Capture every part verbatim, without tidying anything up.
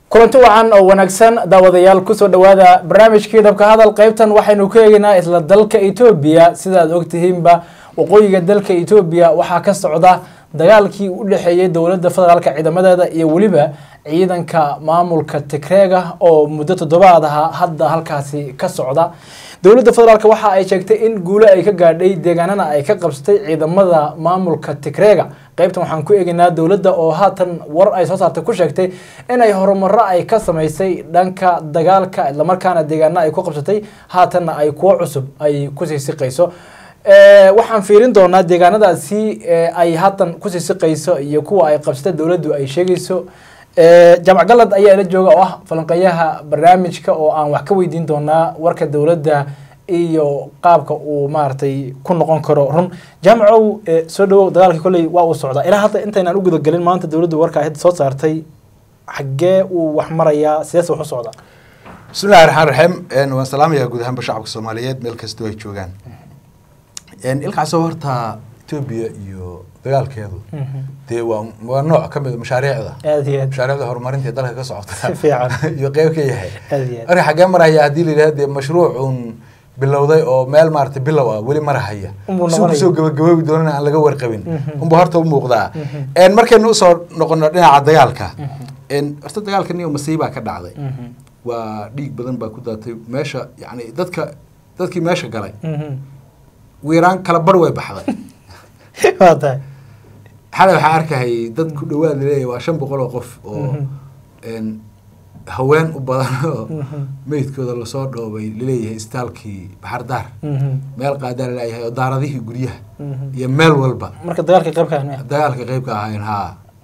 kulanti wacan oo wanaagsan daawadayaal ku soo dhawaada barnaamijkii dhabka hadal qaybtan waxaynu ku eegaynaa isla dalka Itoobiya sida aad ogtihiinba waqooyiga dalka Itoobiya waxa ka socda dagaalkii u dhaxeeyay dawladda federaalka ciidamadeeda iyo waliba ciidanka maamulka Tigreega oo muddo toddobaad ah hadda halkaasi ka socda dawladda federaalka waxa ay sheegtay in guulo ay ka gaadhay deegaanana ay ka qabsatay ciidamada maamulka Tigreega qaybtan waxaan ku eegaynaa dawladda oo haatan war ay soo saartay ku sheegtay in ay horumar ay ka sameysay dhanka dagaalka isla markaana deegaanada ay ku qabsatay haatanna ay kuwa cusub ay ku sii siqayso ee waxaan fiirin doonaa deegaanadaasi ay haatan ku sii siqayso iyo kuwa ay qabsatay dawladdu ay sheegayso ee Jamac Galad ayaa la jooga oo ah falanqeeyaha barnaamijka oo aan wax ka weydiin doonaa warka dawladda iyo qaabka uu maartay ku noqon karo run Jamacow soo dhawow dagaalka kulay waa uu socdaa ilaa hadda intaynaan u guda galin maanta dawladdu warka ay soo saartay xagee uu wax maraya sidaas wax u socda bismillaahir rahmaanir rahiim wa salaam ya guud ahaan shacabka Soomaaliyeed meel kasta ay joogaan in ilkaas horta Itoobiya iyo dagaalkeedu dee waa waa nooc ka mid ah mashaariicda mashaariicda horumarinta dalka ka socota iyo qayb ka yahay ari xagee maraya hadii la yiraahdo mashruucun bilowday oo meel maartay bilow ah wali marahaya soo soo gabagabay doonana aan laga warqabin umba horta u muuqdaa een markaynu soo noqono dhinaca dagaalka een horta dagaalka niyo masiiba ka dhacday waa dhiig badan baa ku daatay meesha yaani dadka dadkii meesha galay weeraan kala bar way baxday waata xalay waxa arkay dad ku dhawaad leeyahay waa shan boqol oo qof oo een haween u badan meydkooda la soo dhoobay leeyahay istaalkii Baxardaar meel qaadar leeyahay oo daaradihii guriyaha iyo meel walba marka dagaalka qayb ka ahayn dagaalka qayb ka ahayn ha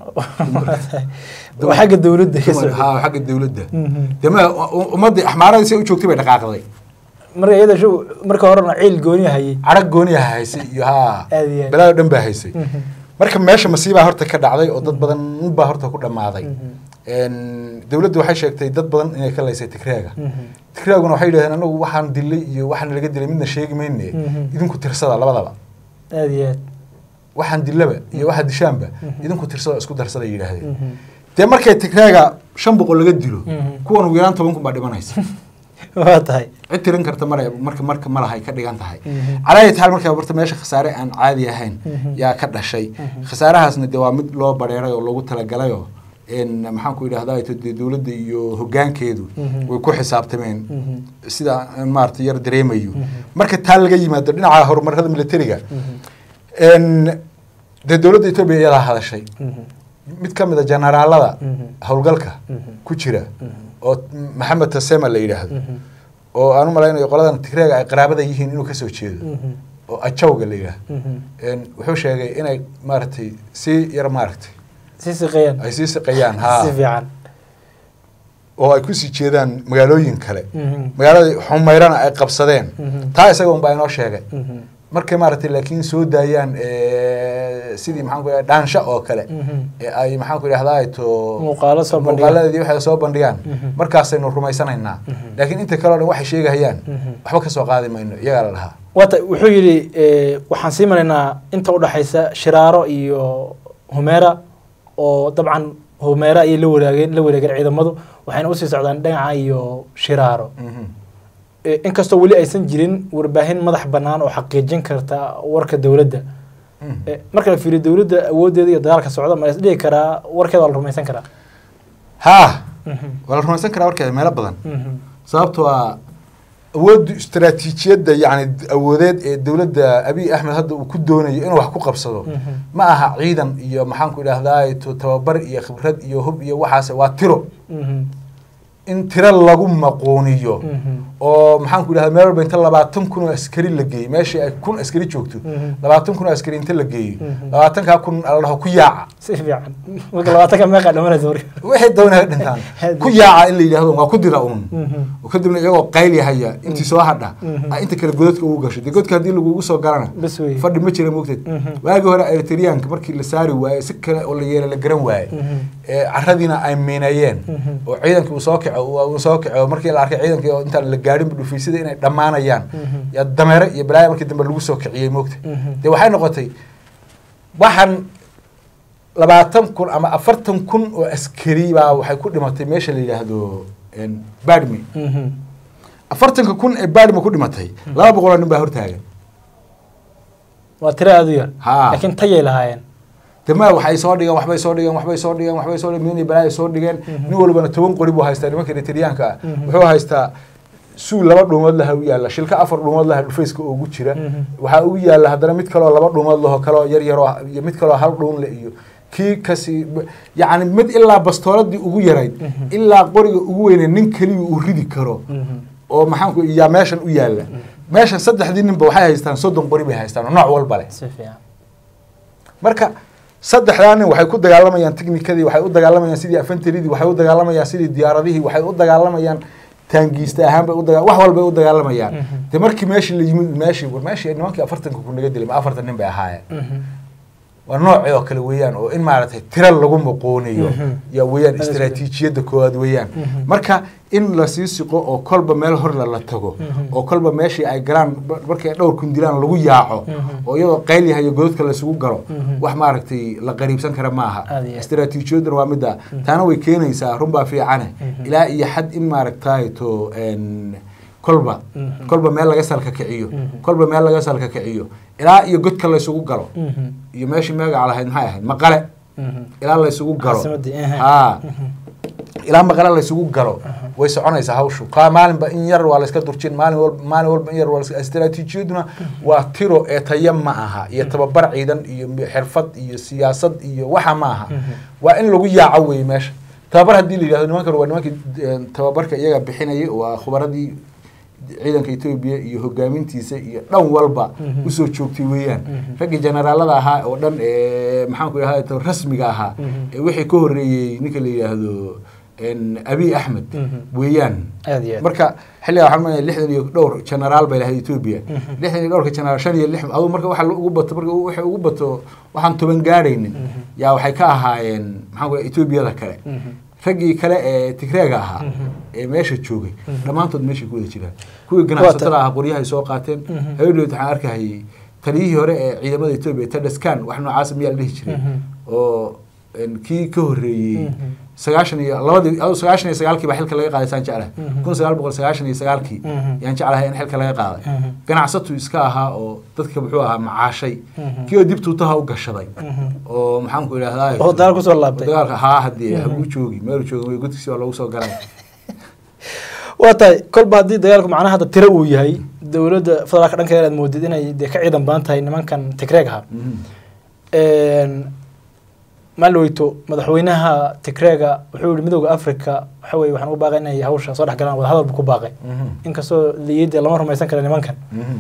waxa dawladda ha waxa dawladda dama ummadii axmaarada si u joogtay bay dhaqaaqday marka iyada shuu marka horena ciil gooni hayay arag gooni haysay iyo ha balaa dhan baa haysay marka meesha masiiba horta ka dhacday oo dad badan baa horta ku dhamaaday een dawladdu waxay sheegtay dad badan inay ka leysay Tigreega Tigreeguna waxay yiraahdeen anagu waxaan dilay iyo waxaan laga dilay midna sheegi meeyne idinku tirsada labadaba aadiyaad waxaan dilaba iyo waxa dishaanba idinku tirsada isku darsada yiraahdeen de markay Tigreega shan boqol laga dilo kuwan weeraan toban kun baa dhimanaysa waa tahay itiran karta maray marka marka malahay ka dhigan tahay calaayay taal marka barta meesha khasaare aan caadi ahayn yaa ka dhashay khasaarahaasna de waa mid loo bareeray oo loogu tala galay oo in maxaan ku yiraahdaa dawladda iyo hoggaankeedu way ku xisaabtameen sida maartay yar dareemayo marka taal laga yimaado dhinaca horumarada militariga in de dawladda Itoobiya iyada hadashay mid ka mid ah generaalada hawlgalka ku jira oo Maxamed Tasema la yiraahdo oo aanu malaynayo qoladan Tigreega ay qaraabada yihiin inuu ka soo jeedo oo ajawga la yiraahdo een wuxuu sheegay inay maartay si yar maartay si siqayaan ay si siqayaan ha si fiican oo ay ku sii jeedaan magaalooyin kale magaalada Xumayrana ay qabsadeen taa isaga un baa inoo sheegay markay maartay laakiin soo daayaan ee sidii maxaan ku yiraahdaa dhaansha oo kale ee ay maxaan ku yiraahdaa to muuqaalo soo bandhigaan muuqaaladii waxay soo bandhigaan markaas aynu rumaysanaynaa laakiin inta kale oo waxay sheegayaan waxba ka soo qaadi mayno iyaga la lahaa wata wuxuu yiri waxaan sii maraynaa inta u dhaxaysa Shiraaro iyo Humeera oo dabcan Humeera ay la wadaageen la wadaageen ciidamadu waxayna u sii socdaan dhinaca iyo Shiraaro in kasto wali aysan jirin warbaahin madax banaan oo xaqiijin karta warka dawladda marka la fiiriyo dawladda awoodeeda iyo dagaalka socda ma is dhigi karaa warkeeda la rumaysan karaa ha wala rumaysan karaa warkeeda meel badan sababtoo ah awood istiraatiijiyada yaani awoodeed ee dawladda Abiy Ahmed hadda uu ku doonayo inuu wax ku qabsado ma aha ciidan iyo maxaan ku yiraahdaa tababar iyo khibrad iyo hub iyo waxaas waa tiro in tira lagu maqooniyo oo maxaan ku yiraahdaa meel walba inta labaatan kun oo askari la geeyay meeshii ay kun askari joogto labaatan kun oo askari inta la geeyay labaatan ka kun Allah ku yaaca si fiican marka labaatan ka meeqa dhamanayso waxay doonayaan dhintaan ku yaaca in la yiraahdo waa ku dira uun oo kadibna iyagoo qayl yahaya intii soo hadha inta kale godadka ugu gashay godadka hadii lagu soo galana fadhi ma jira moogtid waagi hore Eritreanka markii la saari waayay si kale oo la yeelay la garan waayay ee caradina ay meenayeen oo ciidanka uu soo uu soo kaco markii la arkay ciidanka oo inta la gaarin dhufiisada inay dhamaanayaan ya dameere iyo balaay markii dambe lagu soo kiciyay moogtay de waxay noqotay waxan labaatan kun ama afartan kun oo askari baa waxay ku dhimatay meesha la yidhaahdo badmi afartanka kun ee badmi ku dhimatay laba boqol oo nin baa hortaagan waa tiro aad u yar laakiin tayay lahaayeen dama waxay soo dhigeen waxbay soo dhigeen waxbay soo dhigeen waxbay soo dhigeen min balaa soo dhigeen nin walbana toban qori buu haystaa nimanka Eritreanka ah wuxuu haystaa suu laba dhuumood laha u yaala shilka afar dhuumood laha dhufayska ugu jira waxa uu yaala hadana mid kale oo laba dhuumood laho kale oo yar yar iyo mid kale oo hal dhuun la iyo kii kasi yaani mid ilaa bastooladii ugu yarayd ilaa qoriga ugu weyn nin kaliya uu ridi karo oo maxaan ku yaa meeshan u yaala meeshan saddexdii ninba waxay haystaan soddon qori bay haystaan nooc walba leh marka saddexdaan nin waxay ku dagaalamayaan tiknikadii waxay u dagaalamayaan sidii afantaridii waxay u dagaalamayaan sidii diyaaradihii waxay u dagaalamayaan taangiista ahaan bay u dagaal wax walba ay u dagaalamayaan de markii meeshii la yimid meeshii war meeshii nimankii afartanka ku naga dilay afartan nin bay ahaayeen waa nooc oo kale weeyaan oo in maaragtay tira lagu muqoonayo ya weeyaan istiraatiijiyada koowaad weeyaan marka in la sii siqo oo kolba meel hor la tago oo kolba meeshii ay galaan markay dhowr kun dilaan lagu yaaco oo iyadoo qayl yahay godadka la isugu galo wax maaragtay la qariibsan kara maaha istiraatiijiyada waa mid taana way keenaysaa runba fiican ilaa iyo xad in maaragtay to en kolba kolba meel laga salka kiciyo kolba meel laga salka kiciyo ilaa iyo godka la isugu galo iyo meeshii magaca lahayd maxay ahayd maqale ilaa la isugu galo ha ilaa maqale la isugu galo way soconaysaa hawshu ka maalinba in yar waa la iska durjin maalin walba maalin walba in yar waa la istiraatiijiyaduna waa tiro ee tayam ma aha iyo tababar ciidan iyo xirfad iyo siyaasad iyo waxa ma aha waa in lagu yaaco way meesha tababar hadii la yiraahdo nimanka waa nimanka tababarka iyaga bixinayay waa khubaradii ciidanka Itoobiya iyo hogaamintiisa iyo dhan walba u soo joogtay weeyaan ragii generaalada ahaa oo dhan ee maxaan ku yiraahdaa rasmiga ahaa ee wixii ka horeeyay ninka la yiraahdo en Abiy Ahmed weeyaan marka xilliga waxaan ma lixdan iyo dhowr generaal bay lahayd Itoobiya lixdan iyo dhowr generaal shan iyo lix adu marka waxa ugu bato marka waxa ugu bato waxaan toban gaaraynin yaa waxay ka ahaayeen maxaan ku Itoobiyada kale ragii kale ee Tigreega ahaa ee meesha joogay dhamaantood meesha ku wada jiraan kuwa ganacsatada ah qoryaha soo qaateen hay'addu waxaan arkay taliyihii hore ee ciidamada Itoobiya Tadaskan wax noocaas miyaa la dhihi jiray oo kii ka horeeyay sagaashan iyo labadii aw sagaashan iyo sagaalkii baa xilka laga qaaday saan jeclahay kun sagaal boqol sagaashan iyo sagaalkii yaan jeclahay in xilka laga qaaday ganacsatu iska ahaa oo dadka wuxuu ahaa macaashay kii dib tuutaha u gashaday oo maxaan ku ilaahay oo dagaal ku soo laabtay dagaalka haa hadii habu joogi meel joogi way gudkiisa waa lagu soo galay waatay kolba hadii dagaalku macnaha hadda tiro uu yahay dawladda federaalka dhankeeda aad moodid inay ka ciidan baan tahay nimankan Tigreeg ah een malweyto madaxweynaha Tigreega wuxuu yiri midowga Afrika waxa weey waxaan u baaqay inay hawsha soo dhax galaan wada hadal ku baaqay inkastoo liidada lama rumaysan karo nimankan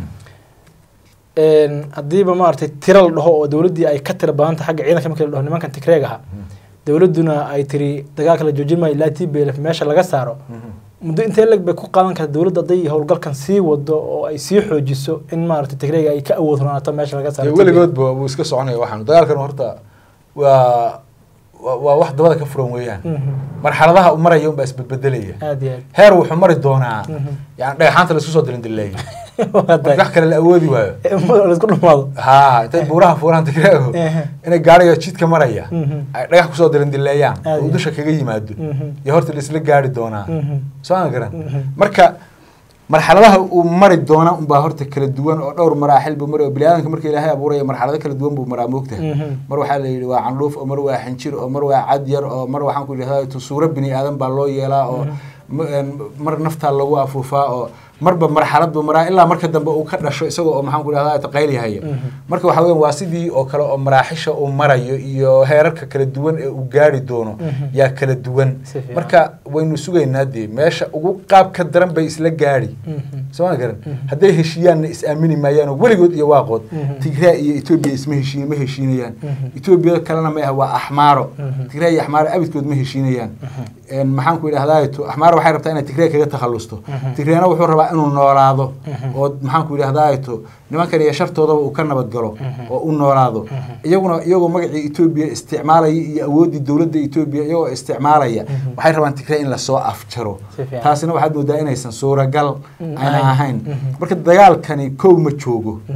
een hadii ba maartay tiro la dhaho oo dawladii ay ka tiro badan tahay xagga ciidanka markii la dhaho nimankan Tigreega ah dawladuna ay tiri dagaalka la joojin ma ilaa T B L F meesha laga saaro muddo intee lag bay ku qaadan kartaa dawladda day howlgalkan sii wado oo ay sii xoojiso in maartay Tigreega ay ka awood roonaato meesha laga saaro weligood buu iska soconaya waxaan dagaalkan horta waa waa wax dabada ka furan weeyaan marxaladaha u maraya un baa isbedbedelaya heer wuxuu mari doonaa yani dhagaxaanta la isku soo dirin dilay wax kale la awoodi waayo la isku dhumaado ha intay buuraha furan Tigreego inay gaariga jidka maraya ay dhagax ku soo dirin dilayaan oo dusha kaga yimaado iyo horta la isla gaari doonaa soo garan marka marxaladaha uu mari doona un baa horta kala duwan oo dhowr maraaxil buu maray bilaadanka markii Ilaahay abuuray marxalado kala duwan buu maraa moogtahay mar waxa la yiri waa candhuuf oo mar waa xinjir oo mar waa cad yar oo mar waxaan ku yiraahdaa tu suura bini aadan baa loo yeelaa oo mar nafta lagu afuufaa oo marba marxalad buu maraa ilaa marka dambe uu ka dhasho isagoo oo maxaan ku yiraahdaa taqayl yahay marka waxa weeyaan waa sidii oo kale oo maraaxisha uu marayo iyo heerarka kala duwan ee uu gaari doono yaa kala duwan marka waynu sugaynaa dii meesha ugu qaab ka daran bay isla gaari soo garan haday heshiyaan is aamini maayaan waligood iyo waaqood Tigray iyo Itoobiya isma heshiin ma heshiinayaan Itoobiya kalena ma aha waa ahmaaro Tigray iyo ahmaaro abidkood ma heshiinayaan een maxaan ku yiraahdaa ahmaaro waxay rabtaa inay Tigray kaga takhalusto Tigrayna wuxuu rabaa inuu noolaado oo maxaan ku yiraahdaa nimankan iyo shartooda uu ka nabad galo oo uu noolaado iyaguna iyagoo magacii Itoobiya isticmaalay iyo awoodii dawladda Itoobiya iyagoo isticmaalaya waxay rabaan Tigray in la soo afjaro taasina waxaad moodaa inaysan suuragal aan ahayn marka dagaalkani koow ma joogo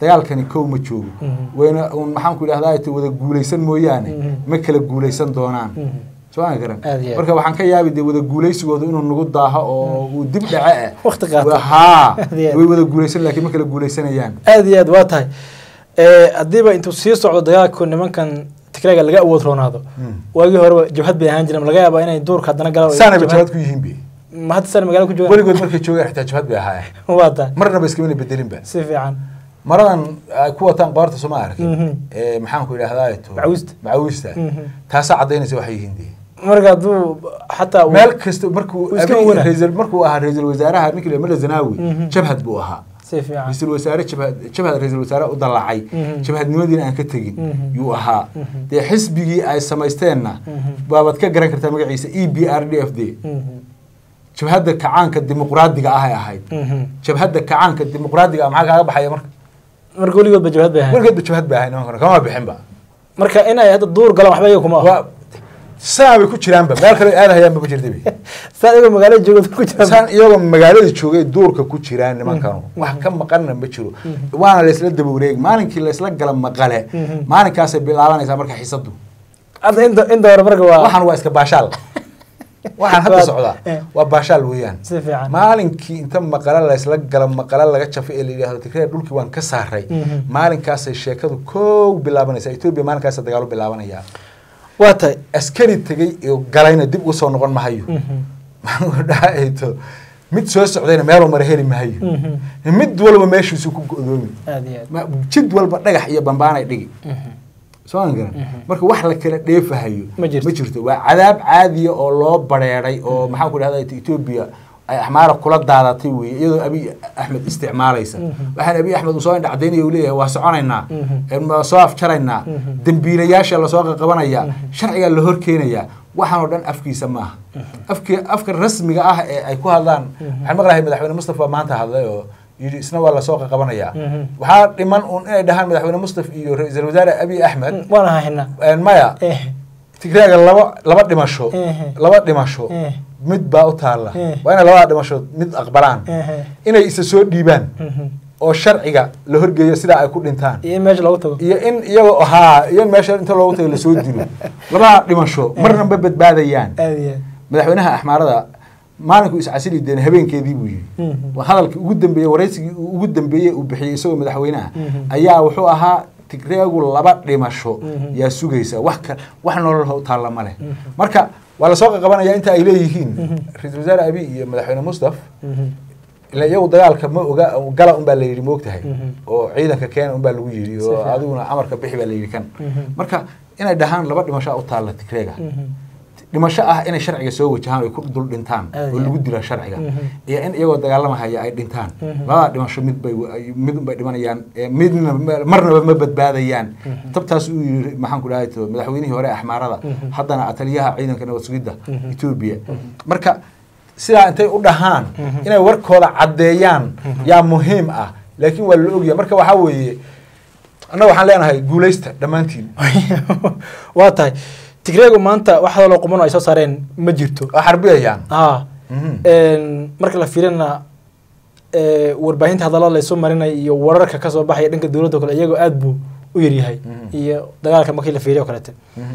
dagaalkani kow ma joogo wayna un maxaan ku idhahdaa ay wada guulaysan mooyaane ma kala guulaysan doonaan soo aan garan marka waxaan ka yaabi wada guulaysigooda inuu nagu daaho oo uu dib dhace waqti qaato ha way wada guulaysan laakiin ma kala guulaysanayaan aad iyo aad waa tahay ee hadiiba intuu sii socdo dagaalku nimankan tikreega laga awood roonaado waagii hore jabhad bay ahaan jireen laga yaabaa inay duurka hadana galaan saana jabhad ku yihiin bi ma hadda sana magaalo ku joogaan waligood markay joogaan xitaa jabhad bay ahaayeen waa tahay marna ba iska mid bedelin ba si fiican maradan ku wataan qoorta Soomaaliya ee maxaan ku idhahdaa ay to macawista macawista taasa cadeynaysa waxay yihiin marka duu hatta meel kasta markuu ra'iisul markuu ahaa ra'iisul wasaaraha ninkii Mala Zanaawi jabhad buu ahaa si fiican ra'iisul wasaare jabhad jabhad ra'iisul wasaare u dalacay jabhadnimadiina aan ka tagin yuu ahaa de xisbigii ay sameysteenna baabad ka garan kartaa magaciisa E B R D F D jabhadda kacaanka dimuqraadiga ah ay ahayd jabhadda kacaanka dimuqraadiga maxaa kaaga baxaya marka marka waligood ba jabhad baa waligood ba jabhad baa nimankan kama bixin ba marka inay hadda duur galaan waxba iyagu kuma aha saabi ku jiraan ba meel kale aadayaan ba jirtay saan iyagu magaalada joogo ku jiraan saan iyagu magaalada joogay duurka ku jiraan nimankan wax ka maqanna ma jiro waana la isla daba wareeg maalinkii la isla gala maqale maalinkaas ay bilaabanaysaa marka xiisadu hadda inta inta hore marka waa waxaan waa iska baashaal waxaan hadda socdaa waa baashaal weeyaan si fiican maalinkii inta maqala la isla gala maqala laga jafay ee la yiraahdo Tigray dhulkii waan ka saaray maalinkaas ay sheekadu koow bilaabanaysaa Ethiopia maalinkaas dagaal bilaabanaya waa tahay askari tagay iyo galayna dib u soo noqon mahayo maxaan dhaayto mid soo socdayna meel mar heli mahayo mid walba meeshiisu ku go'doomi aad iyo aad jid walba dhagax iyo bambaanay dhigi soo angaran marka wax la kala dheefahayo ma jirto waa cadaab caadi oo loo bareeray oo maxaan ku idhahdaa Ethiopia ay axmaara kula daadatay weey iyadoo Abiy Ahmed isticmaalaysa waxaan Abiy Ahmed soo indhacdeynay uu leeyahay waa soconaynaa ee soo afjaraynaa dambiilayaasha la soo qabanaya sharciga la hor keenaya waxaan oo dhan afkiisa ma aha afka afka rasmiga ah ee ay ku hadlaan waxaan maqlahay madaxweyne Mustafa maanta hadlay oo yiri isna waa la soo qabanaya waxa dhiman uun inay dhahaan madaxweyne Mustafa iyo ra'iisul wasaare Abiy Ahmed waana hayna een maya Tigreega laba laba dhimasho laba dhimasho mid baa u taala waa in laba dhimasho mid aqbalaan inay isa soo dhiibaan oo sharciga la horgeeyo sida ay ku dhintaan iyo meesha lagu tago iyo in iyaga ahaa iyo meesha inta loogu tago la soo dilo laba dhimasho marna ba badbaadayaan madaxweynaha axmaarada maalinku is casili deen habeenkeedii buu yiri waa hadalkii ugu dambeeyay wareysigii ugu dambeeyay uu bixiyay isagoo madaxweynaha ayaa wuxuu ahaa Tigreegu laba dhimasho yaa sugaysa wax ka wax nolol u taala ma leh marka waa la soo qabanaya inta ay leeyihiin ra'iisul wasaare Abiy iyo madaxweyne Mustafa ila iyagu dagaalka ma oga gala un baa la yiri moogtahay oo ciidanka keen un baa lagu yiri oo adiguna amarka bixi baa la yiri kan marka inay dhahaan laba dhimasho u taala Tigreega dhimasho ah inay sharciga soo wajahaan ay ku dul dhintaan oo lagu dilo sharciga iyo in iyagoo dagaalamaya ay dhintaan laba dhimasho mid bay mid bay dhimanayaan midna marnaba ma badbaadayaan tabtaas uu yiri maxaan ku dhahay madaxweynihii hore axmaarada haddana ataliyaha ciidanka nabad sugidda Ethiopia marka sidaa intay u dhahaan inay warkooda cadeeyaan yaa muhiim ah laakiin waa la ogyahay marka waxa weeye annaga waxaan leenahay guulaysta dhamaantiin waa tahay Tigreegu maanta waxa loo qumano ay soo saareen ma jirto xarbiyayaan ah een marka la fiirina ee warbaahinta hadalada la soo marinay iyo wararka ka soo baxay dhanka dawladda kale iyagu aad buu u yar yahay iyo dagaalka markii la fiiriyo kale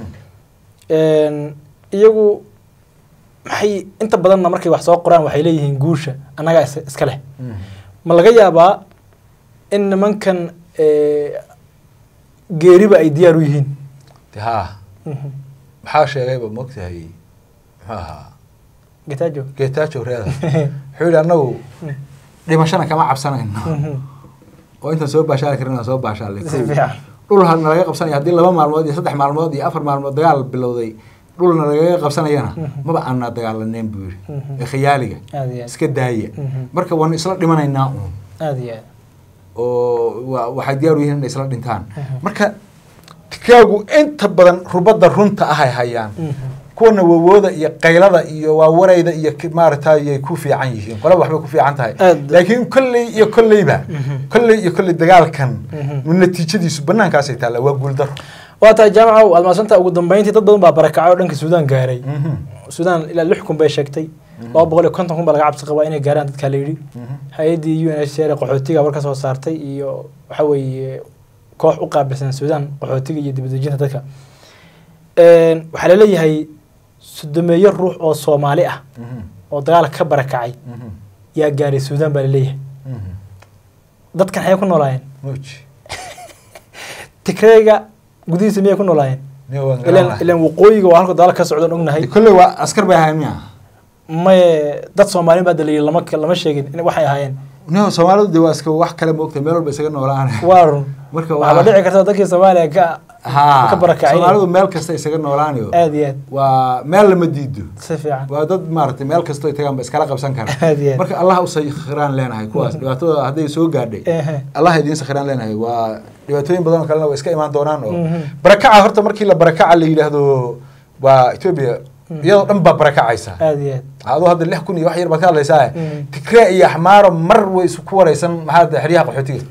een iyagu maxay inta badan markay wax soo qoraan waxay leeyihiin guusha anaga iska leh ma laga yaabaa in nimankan ee geeriba ay diyaar u yihiin ha maxaa sheegayba moogtahay maxaa Getajo Getajo reeda xul anagu dhimashana kama cabsanayno oo inta soo baashaal karina soo baashaalay dhul han laga qabsanay hadii laba maalmood iyo saddex maalmood iyo afar maalmood dagaal bilowday dhulna laga qabsanayana maba aan dagaalaneen buu ee khiyaaliga iska daaya marka waan isla dhimanaynaa aad iyo oo waxa diyaar u yihiin isla dhintaan marka Tigreegu inta badan rubada runta ah ay hayaan kuna wawooda iyo qaylada iyo waa warayda iyo maartay ay ku fiican yihiin qolo waxba ku fiican tahay laakiin kulli iyo kulliba kulli iyo kulli dagaalkan natiijadiisu banaankaas ay taala waa guul dar waa tahay jaamaca almaasanta ugu dambeyntii dad badan baa barakacay oo dhanka Suudaan gaaray Suudaan ilaa lix kun bay sheegtay laba boqol iyo konton kun baa laga cabsi qabaa inay gaaraan dadka la yidhi hay-addii U N H C R qaxootiga war ka soo saartay iyo waxa weeye koox u qaabilsan Suudaan qaxootiga iyo dibadejinta dadka waxaa la leeyahay sodomeeyo ruux oo Soomaali ah oo dagaal ka barakacay yaa gaaray Suudaan baa la leeyahay dadkan waxay ku noolaayeen Tigreega gudihiisa miyay ku noolaayeen ilan ilan waqooyiga waa halka dagaal ka socdo ognahay kulli waa askar bay ahaayeen miya ma dad Soomaali baa daliyay lama lama sheegin in waxay ahaayeen no Soomaalidu waa iska wax kale ma ogtay meel walba isaga noolaan waa marka waa dhici kartaa dadkii Soomaaliya ka ka barakacay Soomaalidu meel kasta isaga noolaanayo aad iyo aad waa meel lama diido si fiican waa dad maartay meel kasta ay tagaan ba iskala qabsan kara marka Allah u sakhiraan leenahay kuwaas dhibaatada haday soo gaadhay Allah idin sakhiraan leenahay waa dhibaatooyin badan kale way iska imaan doonaan oo barakaca horta markii la barakaca la yiraahdo waa Ethiopia iyadoo dhan baa barakacaysa aad iyo aad adoo hadda lix kun iyo wax yar baad ka hadlaysaa Tigray iyo Axmaaro mar way isku wareysan maxaa xiriyaha qaxootiga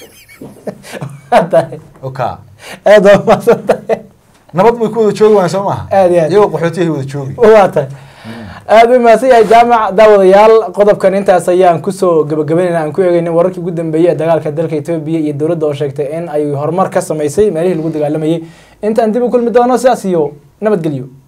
oka aad oo maasantay nabad way ku wada joogaan soo maaha aad iyo aad iyagoo qaxootiga wada joogi waata aad u maasay yahay jaamac daawadayaal qodobkan intaas ayaan ku soo gabagabeynaa aan ku eegaynay wararkii ugu dambeeyay dagaalka dalka Itoobiya iyo dawladda oo sheegtay in ay horumar ka sameysay meelihii lagu dagaalamayay inta aan dib u kulmi doono sidaas iyo nabadgelyo